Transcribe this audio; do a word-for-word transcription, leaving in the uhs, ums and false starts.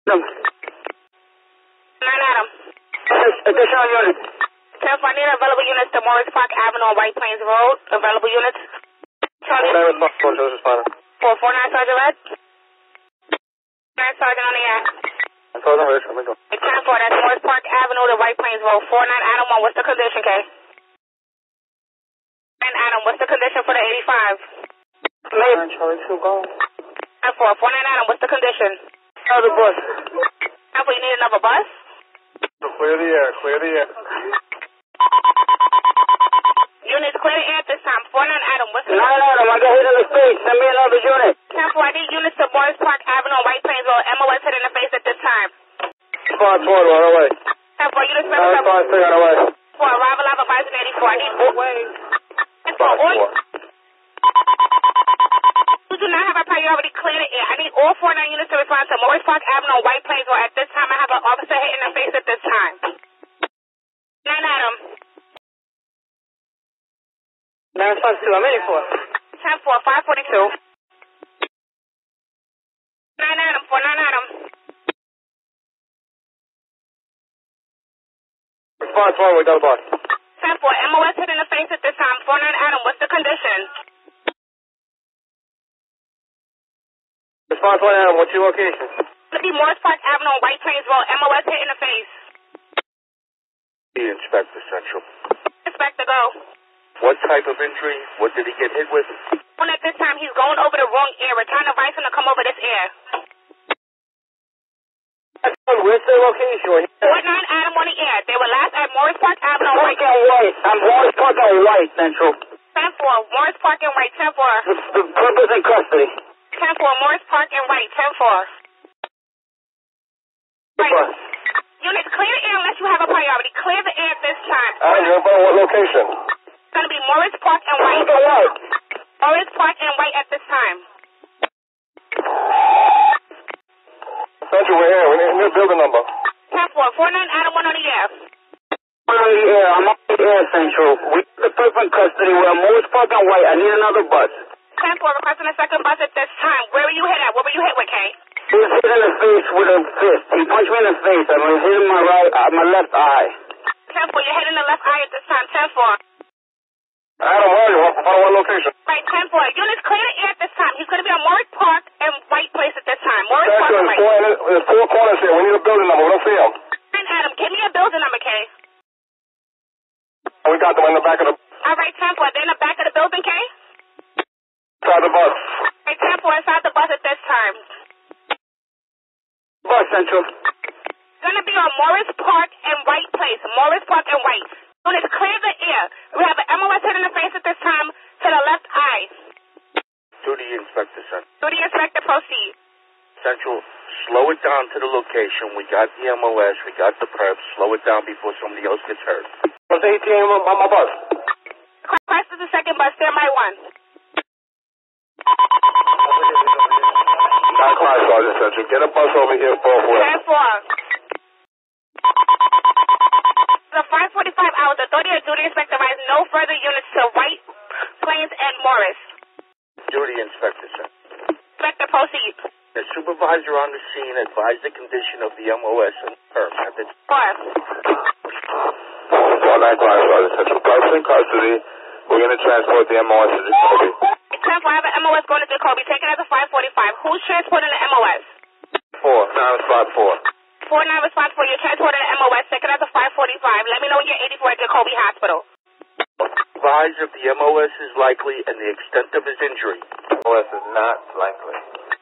Adam. Nine Adam. Additional units. ten four, I need available units to Morris Park Avenue on White Plains Road. Available units. Charlie. four four nine Sergeant Red. nine Sergeant on the air. Sergeant Red, I'm going. ten four, that's Morris Park Avenue to White Plains Road. four nine Adam one, what's the condition, K? nine Adam, what's the condition for the eighty-five? nine Charlie two, go. ten four, four nine Adam, what's the condition? Another bus. ten four, you need another bus? Clear the air, clear the air. Units, clear the air at this time. four nine Adam, what's the nine Adam, I got hit in the face. Send me another unit. ten four, I need units to Morris Park Avenue on White Plains Road. M O S hit in the face at this time. Spot four, run away. ten four, units, nine five three, run away. four, arrival live advising eighty-four. I need four. ten four, all you do not have a priority, clear the air. I need all four nine units to respond to Morris Park Avenue on White Plains Road. At this time, I have an officer hit in the face at this time. nine Adam. nine five two, I'm eighty-four. ten four, five forty-two. nine Adam, four nine Adam. Spot four, we got a bus. ten four, M O S hit in the face at this time. four nine Adam, what's the condition? Response one Adam, what's your location? It'll be Morris Park Avenue on White Plains Road. M O S hit in the face. The Inspector Central. Inspector, go. What type of injury? What did he get hit with? One at this time, he's going over the wrong air. We're trying to advise him to come over this air. Where's the location? four nine Adam on the air. They were last at Morris Park Avenue on White. Park and White. I'm Morris Park and White, Central. ten four, Morris Park and White. ten four. The, the purpose in custody. ten four, Morris Park and White. ten four. Right. Units, clear the air unless you have a priority. Clear the air at this time. I know, but what location? It's going to be Morris Park and White. Park and White. Morris Park and White at this time. Central, we're here. We need a building number. ten four, four nine Adam one on the air. I'm on the air. I'm on the air, Central. We have the person in custody. We're at Morris Park and White. I need another bus. ten four, requesting a second bus at this time. Where were you hit at? What were you hit with, Kay? He was hit in the face with a fist. He punched me in the face. I was hit in my right, uh, my left eye. ten four, you're hitting the left eye at this time. ten four. Adam, where are you? What, what location? Right, ten four. Units, clear the air at this time. He's going to be on Morris Park and White Place at this time. Morris Park and White. There's four, there's four corners here. We need a building number. We don't see him. And Adam, give me a building number, Kay. We got them in the back of the... All right, ten four. They're in the back of the building, Kay? Inside the bus. Right, ten four, inside the bus at this time. Bus, Central. It's going to be on Morris Park and White Place. Morris Park and White. Units, clear the air. We have an M O S hit in the face at this time to the left eye. To the Inspector Central. To the inspector, proceed. Central, slow it down to the location. We got the M O S. We got the perp. Slow it down before somebody else gets hurt. What's the A T M on my bus? Request is the second bus. Stand by one. Nine five, Sergeant Central. Get a bus over here both ways. ten four. The five forty-five hours, authority of duty inspector advised no further units to White Plains and Morris. Duty Inspector Central. Inspector, proceed. The supervisor on the scene advised the condition of the M O S and perp. At the Four. Four nine five, Sergeant Central. Person in custody. We're going to transport the M O S to Jacoby. ten four, I have an M O S going to Jacoby. Taken as a five forty-five. Who's transporting the M O S? Four. Nine spot four. four nine response for you're transporting the M O S. Taken as a five forty-five. Let me know when you're eighty-four at Jacoby Hospital. advise if the M O S is likely and the extent of his injury. M O S is not likely.